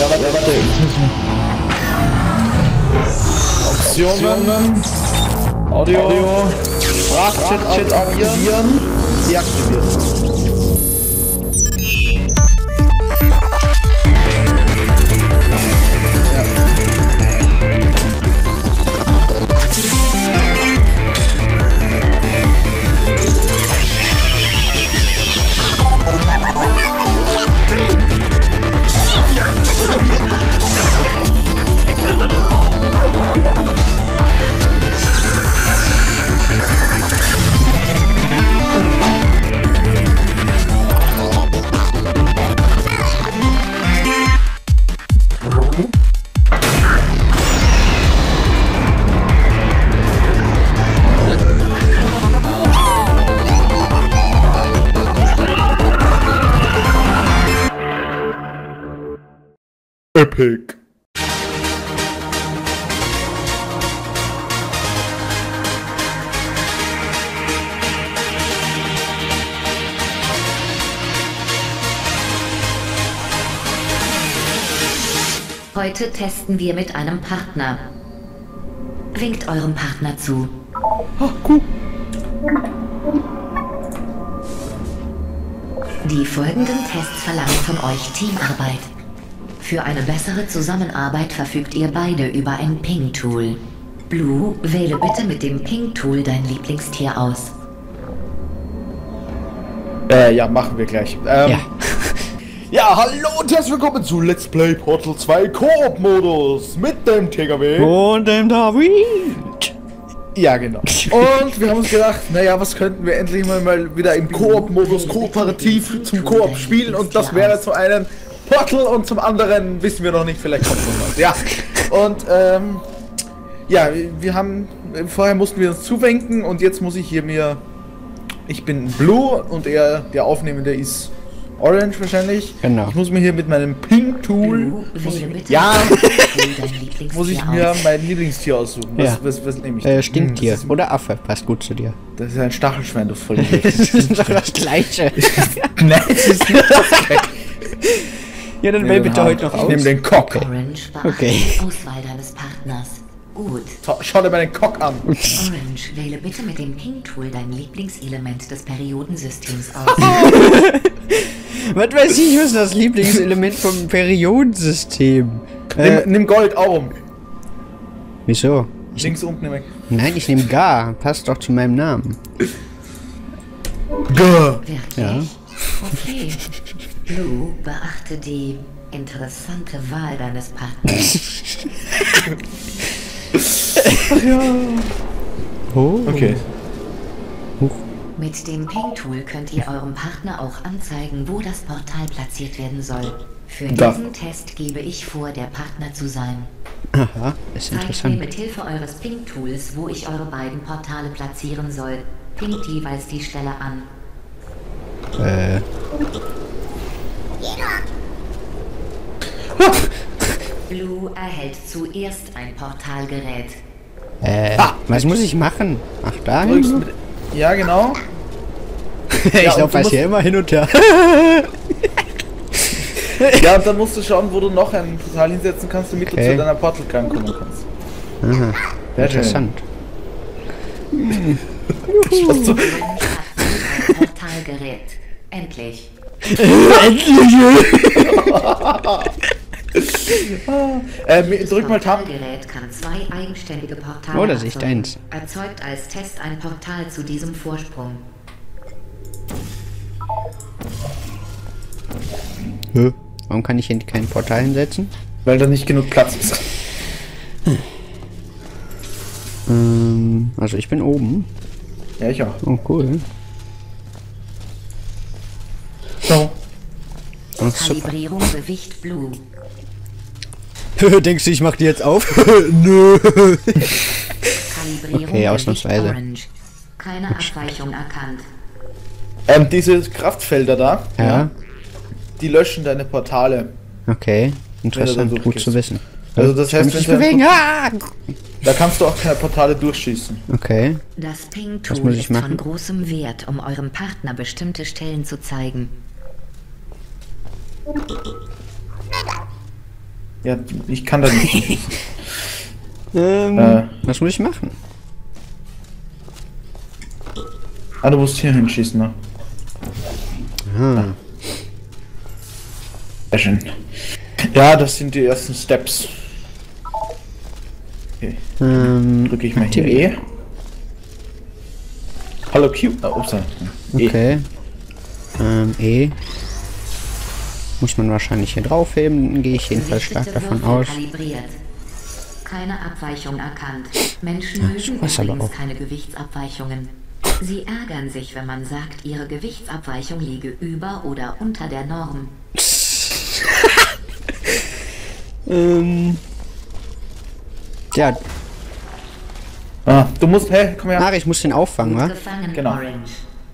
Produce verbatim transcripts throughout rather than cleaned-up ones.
warte, warte. Optionen. Audio. Audio. Sprachchat aktivieren. Deaktiviert. Epic. Heute testen wir mit einem Partner. Winkt eurem Partner zu. Ah, cool. Die folgenden Tests verlangen von euch Teamarbeit. Für eine bessere Zusammenarbeit verfügt ihr beide über ein Ping-Tool. Blue, wähle bitte mit dem Ping-Tool dein Lieblingstier aus. Äh, ja, machen wir gleich. Ähm, Ja. ja, hallo und herzlich willkommen zu Let's Play Portal zwei Koop-Modus mit dem T K W. Und dem David. Ja, genau. Und wir haben uns gedacht, naja, was könnten wir endlich mal, mal wieder im Koop-Modus kooperativ zum Koop spielen, und das wäre zum einen Portal und zum anderen wissen wir noch nicht, vielleicht kommt noch was. Ja, und ähm, ja, wir haben, vorher mussten wir uns zuwinken und jetzt muss ich hier mir, ich bin Blue und er, der Aufnehmende ist Orange wahrscheinlich. Genau. Ich muss mir hier mit meinem Ping-Tool, ja, muss ich mir mein Lieblingstier aussuchen. Was, Ja. was, was nehme ich? Äh, Hm, Stinktier. das ist- Oder Affe. Passt gut zu dir. Das ist ein Stachelschwein, du voll. Das ist doch das Gleiche. Nein, das ist nicht das Gleiche. Ja, dann Nee, wähl den bitte Hahn. heute noch Ich aus. nehme den Cock. Orange, beachte Okay. die Auswahl deines Partners. Gut. Schau- Schau dir mal den Cock an. Orange, wähle bitte mit dem Ping-Tool dein Lieblingselement des Periodensystems aus. Was weiß ich, was ist das Lieblingselement vom Periodensystem? Nimm, Äh, nimm Gold, Aurum. wieso? Ich, Links unten im Eck. nein, ich nehme Gar. Passt doch zu meinem Namen. Gah. Wirklich? Ja. Okay. Blue, beachte die interessante Wahl deines Partners. Oh. Okay. Mit dem Ping-Tool könnt ihr eurem Partner auch anzeigen, wo das Portal platziert werden soll. Für Da. diesen Test gebe ich vor, der Partner zu sein. Aha, ist Zeigt mir interessant. mit Hilfe eures Ping-Tools, wo ich eure beiden Portale platzieren soll. Pingt jeweils die Stelle an. Äh. Blue erhält zuerst ein Portalgerät. Äh. Was muss ich machen? Ach, da Drückst hin? mit, ja, genau. Ich Ja, und laufe du halt musst- hier immer hin und her. Ja, und dann musst du schauen, wo du noch ein Portal hinsetzen kannst, damit Okay. du zu deiner Portal-Kern kommen kannst. Aha. Sehr schön. Interessant. Was du, Orange hat ein Portalgerät. Endlich. äh, mi- Das drück mal Tab. Portalgerät kann zwei eigenständige Portale Oh, da sehe ich erzeugen. deins. Erzeugt als Test ein Portal zu diesem Vorsprung. Hä? Warum kann ich hier kein Portal hinsetzen? Weil da nicht genug Platz ist. Ähm, also ich bin oben. Ja, ich auch. Oh, cool. So. Oh, super. Kalibrierung Gewicht Blue. Denkst du, ich mach die jetzt auf? Nö. Kalibrierung Okay, Gewicht ausnahmsweise. Orange. Keine Abweichung erkannt. Ähm, diese Kraftfelder da, Ja, die löschen deine Portale. okay. Interessant, gut durchgehst. zu wissen. Also das Ich kann heißt, mich wenn nicht du bewegen. Ah! da kannst du auch keine Portale durchschießen. Okay. Das Was Ping-Tool muss ich ist von machen? großem Wert, um eurem Partner bestimmte Stellen zu zeigen. Ja, ich kann da nicht. Ähm, Äh. was muss ich machen? Ah, du musst hier hinschießen, ne? Ah. Sehr schön. Ja, das sind die ersten Steps. Okay. Ähm, Drücke ich mal hier aktivieren. E. Hallo Q. Ah, ups. E. Okay. Ähm, E. Muss man wahrscheinlich hier draufheben, gehe ich jedenfalls stark Gerichtete davon Würfel aus. kalibriert. Keine Abweichung erkannt. Menschen Ja, mögen sowas aber übrigens auch. keine Gewichtsabweichungen. Sie ärgern sich, wenn man sagt, ihre Gewichtsabweichung liege über oder unter der Norm. ähm. Ja, Ah, du musst, hä, komm her. ach, ich muss den auffangen, Gut wa? gefangen, Genau. Orange.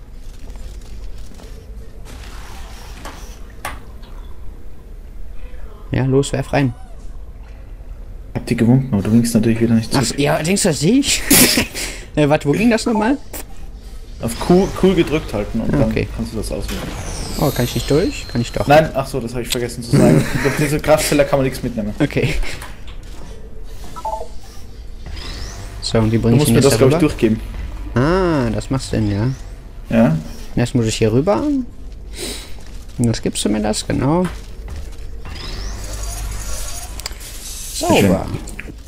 Ja, los, werf rein. Ich hab die gewunken, aber du winkst natürlich wieder nicht Ach, zurück. ja, denkst du, das sehe ich? äh, warte, wo ging das nochmal? Auf Q, Q gedrückt halten und Ah, dann okay. kannst du das auswählen. Oh, kann ich nicht durch? Kann ich doch. Nein, ach so, das habe ich vergessen zu sagen. Durch diese Kraftfelder kann man nichts mitnehmen. Okay. So, und die Du bringe ich musst ihn mir jetzt das, glaube ich, darüber? durchgeben. Ah, das machst du denn, ja. Ja? Erst muss ich hier rüber. Und jetzt gibst du mir das, genau. Sauber.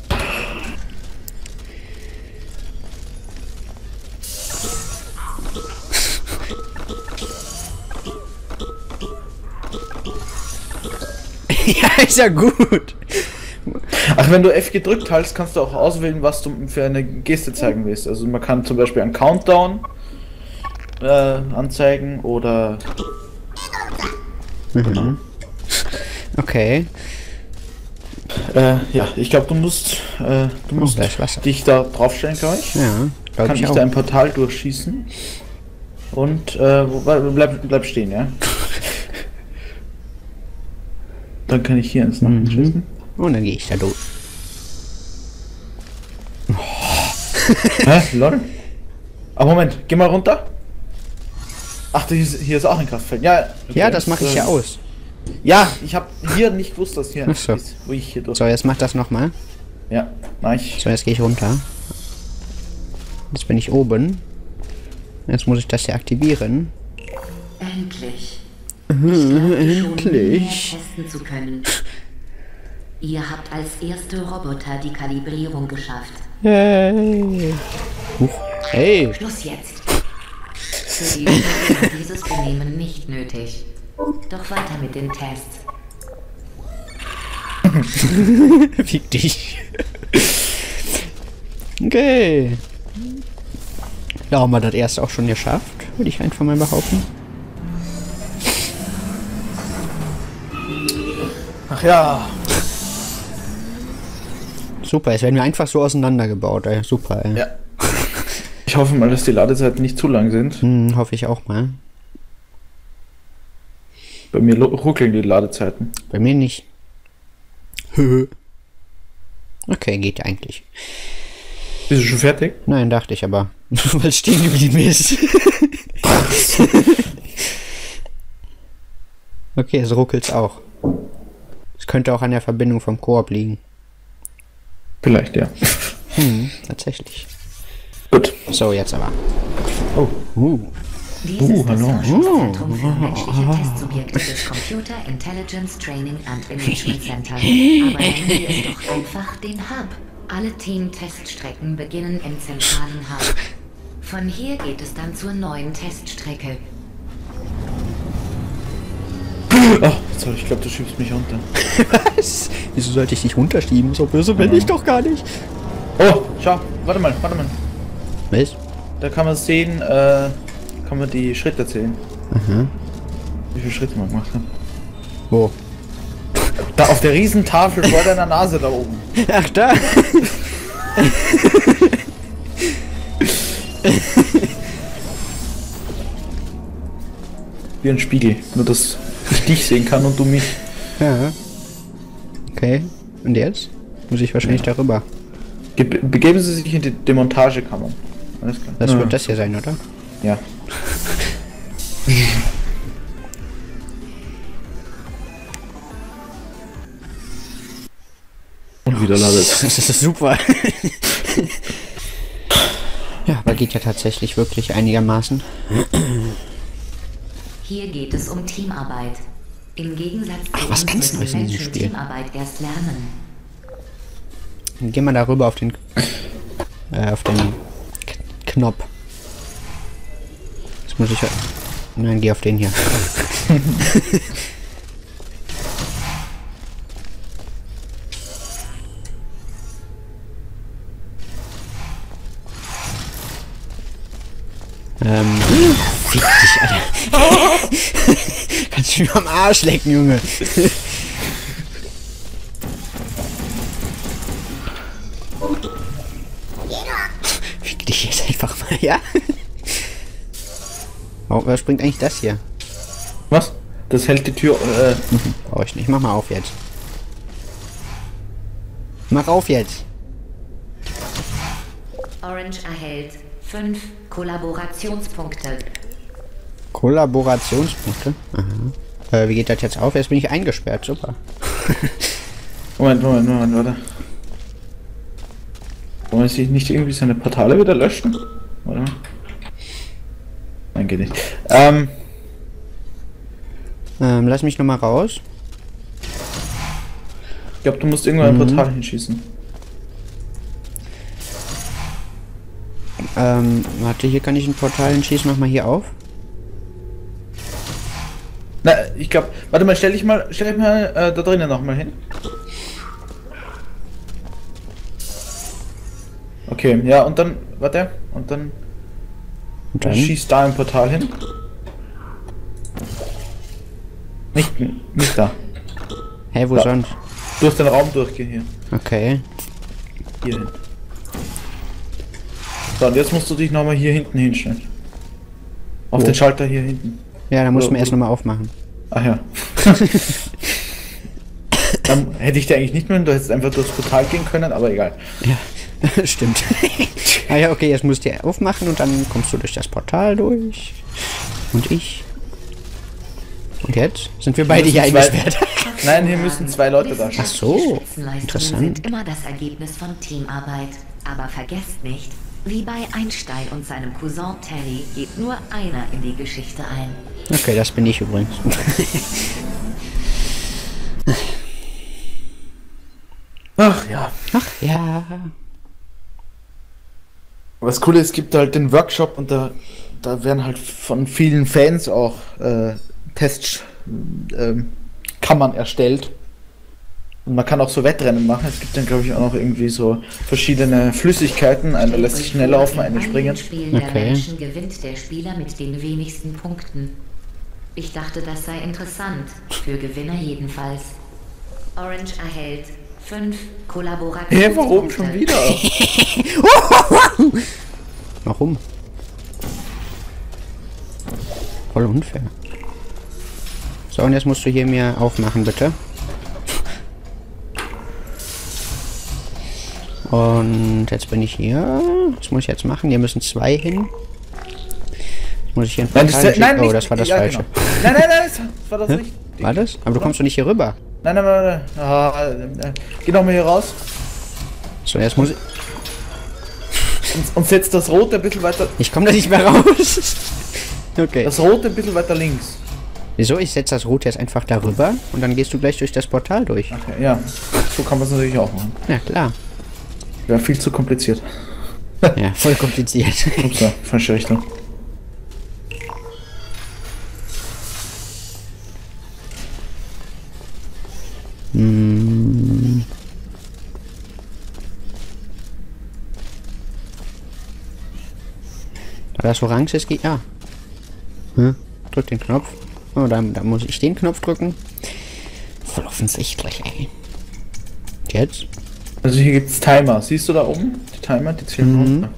Ja, ist ja gut. Ach, wenn du F gedrückt hältst, kannst du auch auswählen, was du für eine Geste zeigen willst. Also man kann zum Beispiel einen Countdown äh, anzeigen oder... Mhm. Okay. Äh, ja, ich glaube, du musst, äh, du musst da ist Wasser. dich da draufstellen, glaube ich. Ja, glaube Kann ich ich auch. da ein Portal durchschießen. Und, äh, wo- bleib, bleib stehen, ja? Dann kann ich hier ins Nacken Mhm. schießen. Und dann gehe ich da durch. Hä? Lol? Aber Moment, geh mal runter. Ach, hier ist, hier ist auch ein Kraftfeld. Ja, okay, Ja, das mache ich äh, ja aus. Ja, ich habe hier nicht gewusst, dass hier Ach so. ist, wo ich hier durch. So, jetzt mach das nochmal. Ja, mach ich. So, jetzt gehe ich runter. Jetzt bin ich oben. Jetzt muss ich das hier aktivieren. Endlich. Ich glaubte schon, endlich. mehr testen zu können. Ihr habt als erste Roboter die Kalibrierung geschafft. Yay. Huch. Hey. Schluss jetzt. Für die Übung war dieses Benehmen nicht nötig. Doch weiter mit den Tests. Fick dich. Okay. Da haben wir das erste auch schon geschafft, würde ich einfach mal behaupten. Ach ja. Super, jetzt werden wir einfach so auseinandergebaut, ey. Super, ey. Ja. Ich hoffe mal, dass die Ladezeiten nicht zu lang sind. Hm, hoffe ich auch mal. Bei mir lo- ruckeln die Ladezeiten. Bei mir nicht. Okay, geht eigentlich. Bist du schon fertig? Nein, dachte ich aber. Weil es stehen geblieben ist. Okay, es ruckelt's auch. Es könnte auch an der Verbindung vom Koop liegen. Vielleicht, ja. Hm, tatsächlich. Gut. So, jetzt aber. Oh. Uh. Dies Uh, ist das hallo. Forschungszentrum für menschliche Testsubjekte des Computer Intelligence Training and Enrichment Center. Aber nennen wir es doch einfach den Hub. Alle Team-Teststrecken beginnen im zentralen Hub. Von hier geht es dann zur neuen Teststrecke. Ach, sorry, ich glaube, du schiebst mich runter. Was? Wieso sollte ich dich runterschieben? So böse bin ich doch gar nicht. Oh, schau. Warte mal, warte mal. Was? Da kann man sehen, äh, kann man die Schritte zählen. Aha. Wie viele Schritte man gemacht hat. Wo? Da auf der Riesentafel vor deiner Nase da oben. Ach, da. Wie ein Spiegel. Nur, dass ich dich sehen kann und du mich. Ja. Okay. Und jetzt? Muss ich wahrscheinlich darüber. Ge begeben Sie sich in die Demontagekammer. Alles klar. Das Ja. wird das hier sein, oder? Ja. Und wieder ladet. Das ist super. Ja, aber geht ja tatsächlich wirklich einigermaßen. Hier geht es um Teamarbeit. Im Gegensatz zu Ach, was uns ganz müssen Neues in diesem Menschen Spiel. Teamarbeit erst lernen. Dann gehen wir darüber auf den äh, auf den K Knopf. Jetzt muss ich ja. Nein, geh auf den hier. ähm. Fick dich, Alter. Kannst du mich am Arsch lecken, Junge. Fick dich jetzt einfach mal, ja? Oh, was bringt eigentlich das hier? Was? Das hält die Tür. Äh, Brauche ich nicht. Mach mal auf jetzt. Mach auf jetzt. Orange erhält fünf Kollaborationspunkte. Kollaborationspunkte? Aha. Äh, wie geht das jetzt auf? Jetzt bin ich eingesperrt. Super. Moment, Moment, Moment, warte. Wollen wir sich nicht irgendwie seine Portale wieder löschen? Oder? Nein, geht nicht. Ähm. Ähm, lass mich noch mal raus. Ich glaube, du musst irgendwo ein Mhm. Portal hinschießen. Ähm, warte, hier kann ich ein Portal hinschießen. Mach mal hier auf. Na, ich glaube, warte mal, stell dich mal, stell dich mal äh, da drinnen nochmal hin. Okay, ja, und dann, warte, und dann, Und dann dann? schießt da ein Portal hin. Nicht, nicht da. Hä, wo Da. sonst? Durch den Raum durchgehen hier. Okay. Hier hin. So, und jetzt musst du dich nochmal hier hinten hinstellen. Auf Wo? den Schalter hier hinten. Ja, dann muss Oder- man erst noch mal aufmachen. Ach ja. Dann hätte ich dir eigentlich nicht mehr, du hättest einfach durchs Portal gehen können, aber egal. Ja, stimmt. Ah ja, okay, jetzt musst du hier aufmachen und dann kommst du durch das Portal durch. Und ich. Und jetzt? Sind wir beide hier müssen zwei- eingesperrt? Nein, hier müssen zwei Leute da stehen. Ach so, Spitzenleistungen interessant. sind immer das Ergebnis von Teamarbeit. Aber vergesst nicht, wie bei Einstein und seinem Cousin Terry geht nur einer in die Geschichte ein. Okay, das bin ich übrigens. Ach ja. Ach ja. Was cool ist, es gibt halt den Workshop und da, da werden halt von vielen Fans auch äh, Tests ähm, Kammern erstellt. Und man kann auch so Wettrennen machen. Es gibt dann, glaube ich, auch noch irgendwie so verschiedene Flüssigkeiten. Eine lässt sich schnell laufen, eine springen. Spiel der Okay. Menschen gewinnt der Spieler mit den wenigsten Punkten. Ich dachte, das sei interessant. Für Gewinner jedenfalls. Orange erhält fünf Kollaborationspunkte. Hä, warum schon wieder? Warum? Voll unfair. So, und jetzt musst du hier mir aufmachen, bitte. Und jetzt bin ich hier. Was muss ich jetzt machen? Hier müssen zwei hin. Jetzt muss ich hier ein Nein, Portal das, nein, schicken. Oh, nicht- das war das ja, Falsche. Genau. Nein, nein, nein, das war das nicht. War das? Aber du kommst doch nicht hier rüber. Nein, nein, nein, nein. Ah, äh, äh, geh nochmal hier raus So, jetzt muss ich... und, und setz das rote ein bisschen weiter. Ich komme da nicht mehr raus. Okay. Das rote ein bisschen weiter links. Wieso? Ich setze das Rot jetzt einfach darüber und dann gehst du gleich durch das Portal durch. Okay, ja. So kann man es natürlich auch machen. Ja, klar. Wäre viel zu kompliziert. Ja, voll kompliziert. Ups, ja, falsche Richtung. Hm. Da das orange ist, geht ja. Hm? Drück den Knopf. Oh, da, da muss ich den Knopf drücken. Voll offensichtlich, ey. Und jetzt? Also hier gibt's Timer. Siehst du da oben? Die Timer, die zählen Mhm. runter.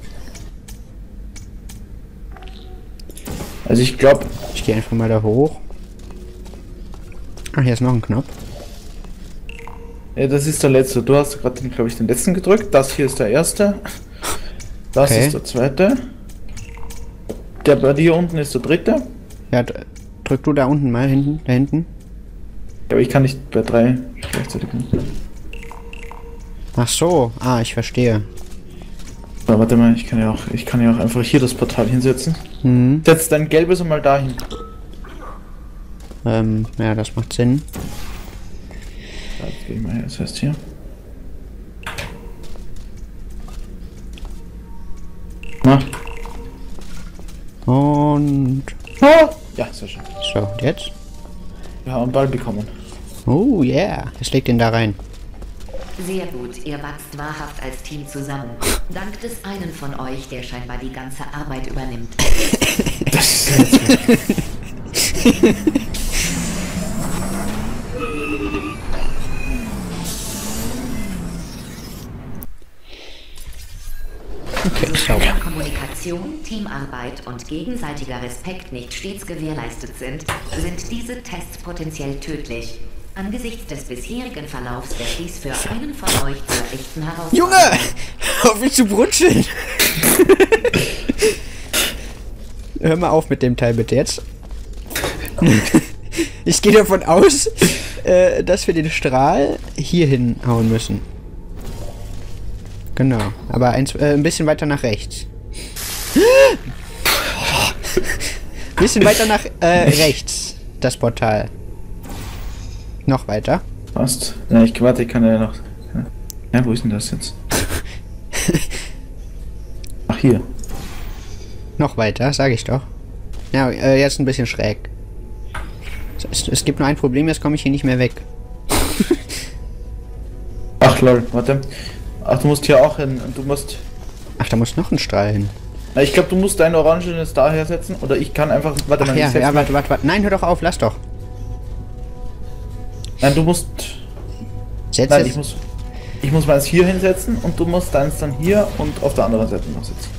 Also ich glaube, Ich gehe einfach mal da hoch. Ach, hier ist noch ein Knopf. ja, das ist der letzte. Du hast gerade, glaube ich, den letzten gedrückt. Das hier ist der erste. Das Okay. ist der zweite. Der bei dir unten ist der dritte. Ja, d- drück du da unten mal hinten, da hinten. Ja, aber ich kann nicht bei drei gleichzeitig. Ach so, ah, ich verstehe. Aber warte mal, ich kann ja auch, ich kann ja auch einfach hier das Portal hinsetzen. Mhm. Setz dein gelbes mal dahin. Ähm, ja, das macht Sinn. Ja, jetzt geh ich mal her, das heißt hier. Na? Und... Ah! Ja, sehr schön. So, und jetzt? Wir haben einen Ball bekommen. Oh, yeah. Ich leg den da rein. Sehr gut, ihr wachst wahrhaft als Team zusammen. Dank des einen von euch, der scheinbar die ganze Arbeit übernimmt. Das ist jetzt Okay, so. Wenn Kommunikation, Teamarbeit und gegenseitiger Respekt nicht stets gewährleistet sind, sind diese Tests potenziell tödlich. Angesichts des bisherigen Verlaufs wird dies für einen von euch zur echten Herausforderung. Junge! Hör mich zu brutzeln! Hör mal auf mit dem Teil bitte jetzt. Ich gehe davon aus, äh, dass wir den Strahl hier hinhauen müssen. Genau, aber ein, äh, ein bisschen weiter nach rechts. Ein bisschen weiter nach äh, rechts, das Portal. Noch weiter. Passt. Ja, ich warte, ich kann ja noch. Ja, wo ist denn das jetzt? Ach, hier. Noch weiter, sage ich doch. Ja, äh, jetzt ein bisschen schräg. Es, es gibt nur ein Problem, jetzt komme ich hier nicht mehr weg. Ach, lol, warte. Ach, du musst hier auch hin. Und du musst. Ach, da muss noch ein Strahl hin. Na, ich glaube, du musst dein Orangenes daher setzen. Oder ich kann einfach. Warte Ach mal, ja, ich setz ja, mal- warte, warte, warte. Nein, hör doch auf, lass doch. Nein, du musst. Setz Nein, es- ich muss. Ich muss meins hier hinsetzen und du musst deins dann hier und auf der anderen Seite noch sitzen.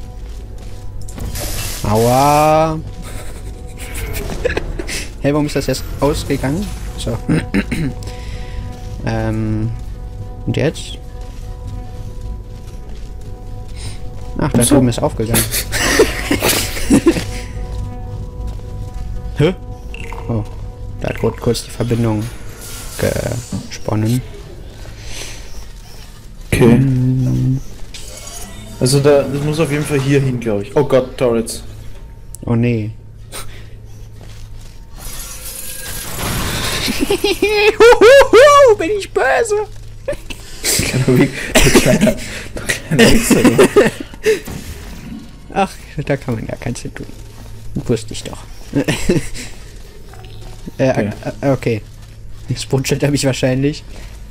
Aua. Hey, warum ist das jetzt ausgegangen? So. ähm. Und jetzt? Ach, da so. oben ist aufgegangen. Hä? Oh. Da hat kurz, kurz die Verbindung gesponnen. Okay. Also da, das muss auf jeden Fall hier hin, glaube ich. Oh Gott, Torrets. Oh nee. Huhuhu, bin ich böse. Kleiner Weg. Du kleiner, du kleiner Wichser, du. Ach, da kann man gar keins hin tun. Wusste ich doch. äh, Okay. äh, okay. Jetzt brutschelt er mich wahrscheinlich.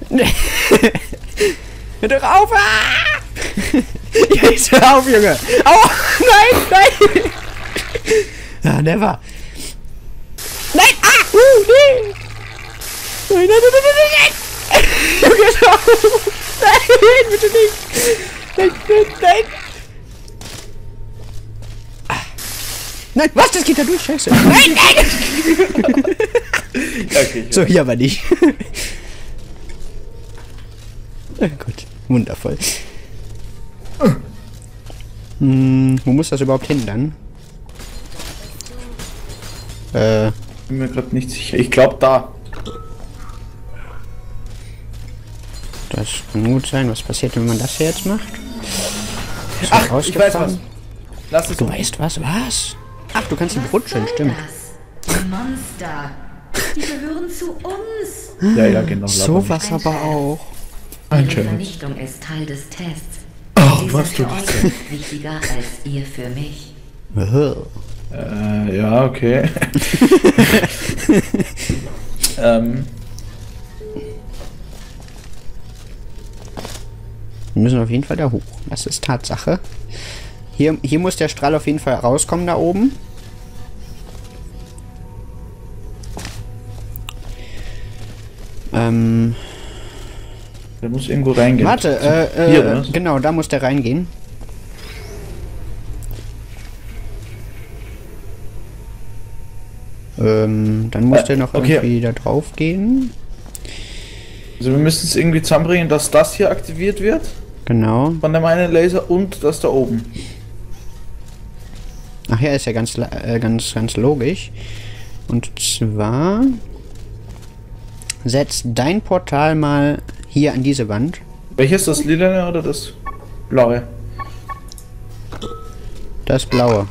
Hör doch auf! Ah! Jetzt hör auf, Junge! Au! Nein, nein! Ah, never! Nein! Ah! Uh, nee! Nein, nein, nein, nein, nein, nein! Junge, hör auf! Nein, bitte nicht! Nein, nein, nein! Ah. Nein, was? Das geht da durch, scheiße! Nein, nein! Okay, So, hier aber nicht. Ja, gut, wundervoll. Hm, wo muss das überhaupt hin dann? Äh, bin mir gerade nicht sicher. Ich glaube da. das kann gut sein. Was passiert, wenn man das hier jetzt macht? Ist Ach, man ich weiß was. rausgefahren? Lass es Du so. weißt was? Was? Ach, du kannst ihn Was brutscheln, soll stimmt. das? Monster. Die gehören zu uns. Ja, ja, genau. Sowas aber auch. Ein Ihre Challenge. Vernichtung ist Teil des Tests. Oh, Sie was sind du für nicht euch nicht wichtiger als ihr für mich. Äh, ja, okay. ähm, Wir müssen auf jeden Fall da hoch. Das ist Tatsache. Hier, hier muss der Strahl auf jeden Fall rauskommen, da oben. Ähm, der muss irgendwo reingehen. warte, äh, Hier, äh, oder was? genau, da muss der reingehen. Ähm, dann muss Äh, der noch okay. irgendwie da drauf gehen. Also wir müssen es irgendwie zusammenbringen, dass das hier aktiviert wird Genau. von dem einen Laser und das da oben. Ach ja, ist ja ganz, la- äh, ganz, ganz logisch. Und zwar setzt dein Portal mal hier an diese Wand. Welches? Das lilane oder das blaue? Das blaue.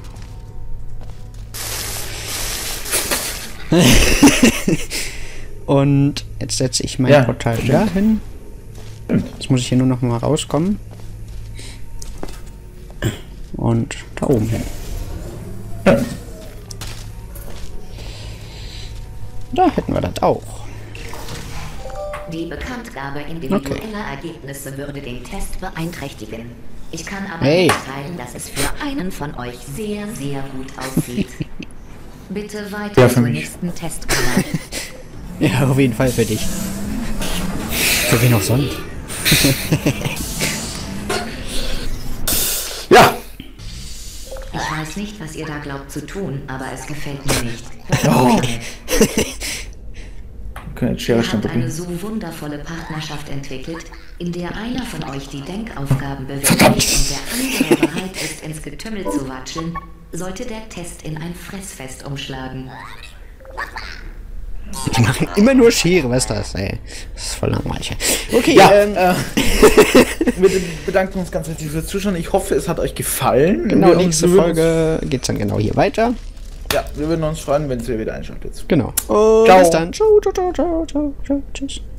Und jetzt setze ich mein Ja, Portal stimmt. da hin. Jetzt muss ich hier nur noch mal rauskommen. Und da oben hin. Ja. Da hätten wir das auch. Die Bekanntgabe individueller Ergebnisse würde den Test beeinträchtigen. Ich kann aber Hey. mitteilen, dass es für einen von euch sehr, sehr gut aussieht. Bitte weiter Ja, für zur mich. nächsten Testkammer. Ja, auf jeden Fall für dich. Für wen auch sonst? Ja! Ich weiß nicht, was ihr da glaubt zu tun, aber es gefällt mir nicht. Oh. Okay, jetzt Schere Ihr habt eine Stein, so wundervolle Partnerschaft entwickelt, in der einer von euch die Denkaufgaben bewältigt Verdammt. und der andere bereit ist, ins Getümmel zu watscheln, sollte der Test in ein Fressfest umschlagen. Die machen immer nur Schere, was ist das, ey? Das ist voll langweilig. Okay, Ja, ähm, äh, wir bedanken uns ganz herzlich fürs Zuschauen. Ich hoffe, es hat euch gefallen. genau, Wir- nächste wir würden Folge geht's dann genau hier weiter. Uns, ja, wir würden uns freuen, wenn ihr wieder einschaltet. Genau. Und Ciao. bis dann. Ciao, ciao, ciao, ciao, ciao, ciao, tschüss.